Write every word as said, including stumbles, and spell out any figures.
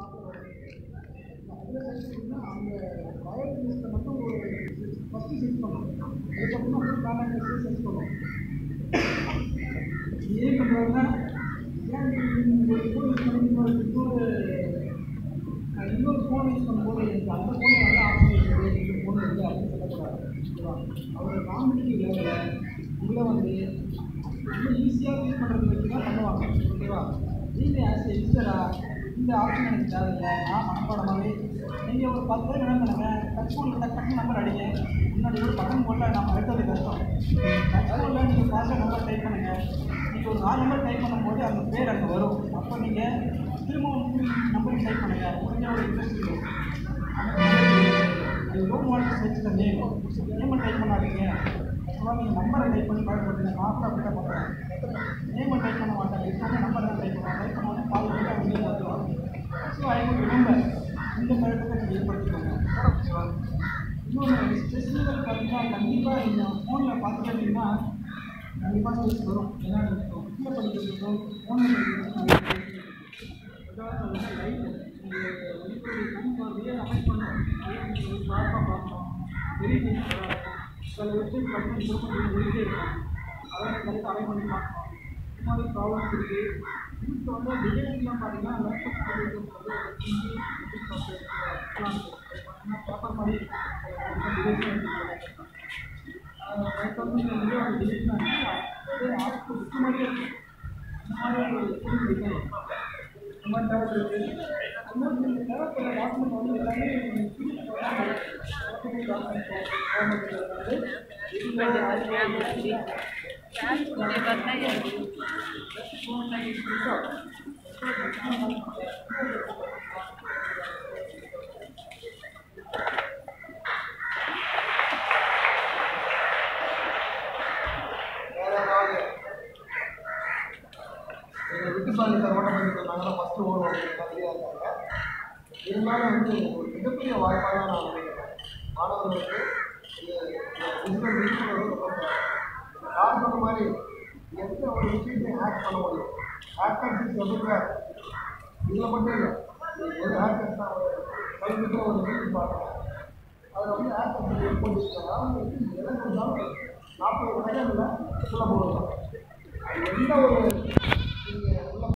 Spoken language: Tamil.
அதில் செஞ்சிங்கன்னா அந்த ப்ரையாரிட்டி லிஸ்ட்டை மட்டும் ஒரு ஃபஸ்ட்டு செட் பண்ணணும். அதுக்கப்புறமா ஃபுல் கான்டாக்ட் லிஸ்ட்டை செட் பண்ணணும். ஏன் பண்ணுறாங்கன்னா ஏன் ஒரு ஃபோன் யூஸ் பண்ணி இன்னொரு இன்னொரு இன்னொரு ஃபோன் யூஸ் பண்ணும்போது எனக்கு அந்த ஃபோன் நல்லா ஆப்ஷன் இருக்குது, இந்த ஃபோன் இருக்குது அப்படின்னு சொல்லக்கூடாது. ஓகேவா? அவர் காம்படிட்டிவ் லெவலில் உங்களை வந்து ரொம்ப ஈஸியாக யூஸ் பண்ணுறது வச்சு தான் பண்ணுவாங்க. ஓகேவா? நீங்கள் ஆஸ் எ யூஸராக இந்த ஆப்ஷன் எனக்கு தேவையில்லை, நான் மனப்பாடமாகவே நீங்கள் ஒரு பத்து பேர் என்ன பண்ணுங்கள், டச் ஃபோனில் டக் டக்குன்னு நம்பர் அடிங்க. முன்னாடி ஒரு பட்டன் போட்டால் நம்ம அடுத்தது கஷ்டம். டச் ஃபோனில் நீங்கள் ஃபாஸ்ட்டாக நம்பர் டைப் பண்ணுங்கள். நீங்கள் ஒரு நாலு நம்பர் டைப் பண்ணும்போது அந்த பேர் அங்கே வரும். அப்போ நீங்கள் திரும்பவும் நம்பர் டைப் பண்ணுங்கள். முடிஞ்ச ஒரு இன்ட்ரெஸ்ட் இருக்கும். அது low model search the name நேமை டைப் பண்ணாதீங்க. ஆக்சுவலாக நீங்கள் நம்பரை டைப் பண்ணி பயன்படுத்துங்க. நான் கூட அப்படி தான் பண்ணுறேன். நேமை டைப் பண்ண மாட்டாங்க, எப்பவுமே நம்பர் தான் டைப் பண்ணுவாங்க. டைப் பண்ணாலும் பால் போட்டு வெளியே வந்துடுவாங்க. ஸோ ஐ வுட் ரிமெம்பர் இந்த பழக்கத்தை நீங்கள் ஏற்படுத்திக்கோங்க. ஓகேவா? இன்னொன்று ஸ்ட்ரெஸ் லெவல் பார்த்தீங்கன்னா கண்டிப்பாக நீங்கள் ஃபோனில் பார்த்துக்கிட்டீங்கன்னா கண்டிப்பாக ஸ்ட்ரெஸ் வரும். ஏன்னா நீங்கள் கீழே படிக்கிறதுக்கும் ஃபோனில் படிக்கிறதுக்கும் நிறைய அதாவது லைட் நீங்கள் வெளிப்படைய கண் பார்வையை அஃபெக்ட் பண்ணும். நீங்கள் ஷார்ப்பாக பார்க்கணும், வெரி டீச்சராக இருக்கும். சில விஷயம் பட்டன் திரும்ப வெளியே இருக்கும், அதை கரெக்டாக அரை பண்ணி பார்க்கணும். இந்த மாதிரி ப்ராப்ளம்ஸ் இருக்குது. இதுக்கு வந்து டிசைன்லாம் பார்த்தீங்கன்னா லேப்டாப் வந்து ஹிந்தி சாஃப்ட்வேர் பார்த்தீங்கன்னா பேப்பர் மாதிரி டிசைன் லைக் வந்து நீங்கள் வந்து அந்த டிசைன் ஆர்ட் புக்கு மாதிரியே இருக்கும். இந்த மாதிரி ஒரு டிசைன் இந்த மாதிரி தேவைப்படுது. அது மாதிரி நீங்கள் தேவைப்படுற டாக்குமெண்ட் வந்து எல்லாமே விட்டு பாருங்க சார். ஓட்ட பண்ணி சொன்னாங்கன்னா ஃபஸ்ட்டு ஓடும் அப்படின்னு கம்மியாக இருக்காங்க. இருந்தாலும் வந்து ஒரு மிகப்பெரிய வாய்ப்பாக தான் நான் நினைக்கிறேன். மாணவர்களுக்கு டிஜிட்டல் விழிப்புணர்வு ரொம்ப யார் சொன்ன மாதிரி எந்த ஒரு விஷயத்தையும் ஹேக் பண்ண முடியும். Hackers is everywhere. இதில் மட்டும் இல்லை, ஒரு ஹேக்கர்ஸ் தான் ஒரு கல்விக்கு ஒரு நியூஸ் பார்க்குறேன். அதில் வந்து ஹேக்கர்ஸ் எப்படி இருக்காங்க அவங்களுக்கு எதை கொடுத்தாலும் நாற்பது செகண்டில் சொல்ல போடுவாங்க. எந்த ஒரு